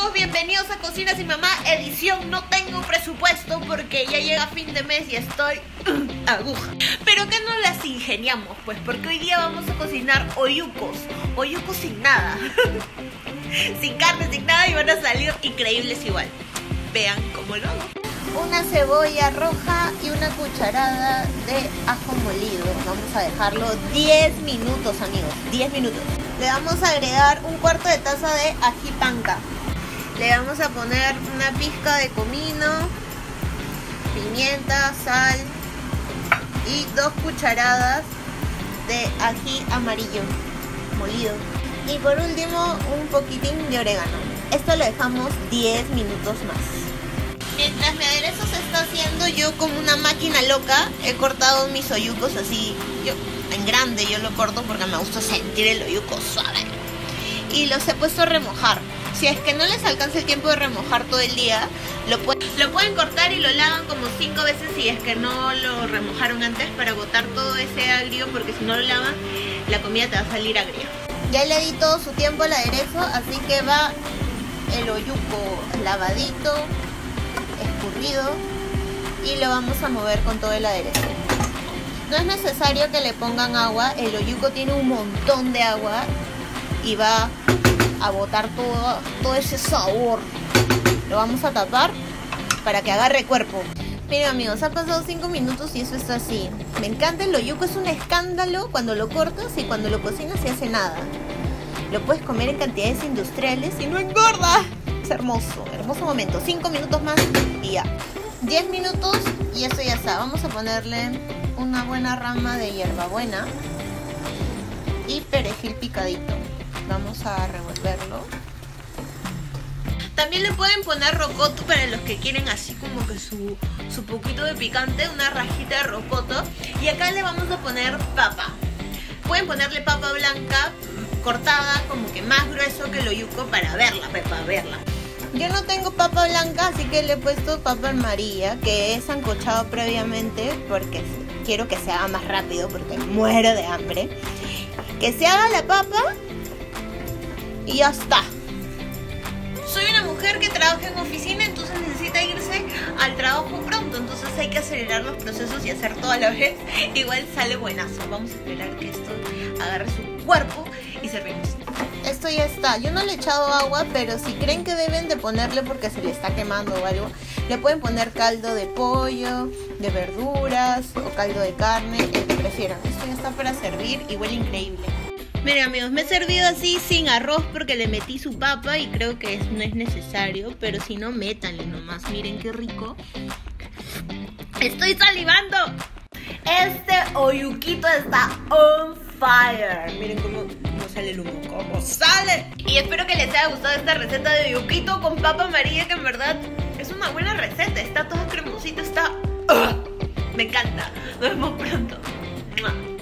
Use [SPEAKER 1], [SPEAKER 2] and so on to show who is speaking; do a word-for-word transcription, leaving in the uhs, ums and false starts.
[SPEAKER 1] amigos, bienvenidos a Cocina Sin Mamá, edición no tengo presupuesto porque ya llega fin de mes y estoy uh, aguja. Pero ¿qué nos las ingeniamos? Pues porque hoy día vamos a cocinar oyucos, oyucos sin nada, sin carne, sin nada, y van a salir increíbles igual. Vean cómo lo hago.
[SPEAKER 2] Una cebolla roja y una cucharada de ajo molido. Vamos a dejarlo diez minutos, amigos, diez minutos. Le vamos a agregar un cuarto de taza de ají panca. Le vamos a poner una pizca de comino, pimienta, sal y dos cucharadas de ají amarillo molido. Y por último, un poquitín de orégano. Esto lo dejamos diez minutos más. Mientras mi aderezo se está haciendo, yo como una máquina loca he cortado mis oyucos así, yo en grande yo lo corto porque me gusta sentir el oyuco suave. Y los he puesto a remojar. Si es que no les alcanza el tiempo de remojar todo el día, lo, pu lo pueden cortar y lo lavan como cinco veces si es que no lo remojaron antes, para botar todo ese agrio, porque si no lo lavan, la comida te va a salir agria. Ya le di todo su tiempo al aderezo, así que va el oyuco lavadito, escurrido, y lo vamos a mover con todo el aderezo. No es necesario que le pongan agua, el oyuco tiene un montón de agua y va a botar todo, todo ese sabor. Lo vamos a tapar para que agarre cuerpo. Miren amigos, han pasado cinco minutos y eso está así. Me encanta el oyuco, es un escándalo cuando lo cortas y cuando lo cocinas se hace nada. Lo puedes comer en cantidades industriales y no engorda. Es hermoso, hermoso momento. cinco minutos más y ya. diez minutos y esto ya está. Vamos a ponerle una buena rama de hierbabuena y perejil picadito. Vamos a revolverlo. También le pueden poner rocoto para los que quieren así como que su, su poquito de picante, una rajita de rocoto. Y acá le vamos a poner papa. Pueden ponerle papa blanca cortada como que más grueso que el oyuco para verla, para verla. Yo no tengo papa blanca, así que le he puesto papa amarilla, que he sancochado previamente porque quiero que se haga más rápido, porque muero de hambre. Que se haga la papa y ya está. Soy una mujer que trabaja en oficina, entonces necesita irse al trabajo pronto, entonces hay que acelerar los procesos y hacer todo a la vez. Igual sale buenazo. Vamos a esperar que esto agarre su cuerpo y servimos. Esto ya está. Yo no le he echado agua, pero si creen que deben de ponerle porque se le está quemando o algo, le pueden poner caldo de pollo, de verduras o caldo de carne, el que prefieran. Esto ya está para servir y huele increíble. Miren amigos, me he servido así sin arroz porque le metí su papa y creo que no es necesario, pero si no, métanle nomás. Miren qué rico. ¡Estoy salivando! Este oyuquito está on fire. Miren cómo, cómo sale el humo, cómo sale. Y espero que les haya gustado esta receta de oyuquito con papa amarilla, que en verdad es una buena receta. Está todo cremosito, está... ¡Uh! Me encanta. Nos vemos pronto. ¡Mua!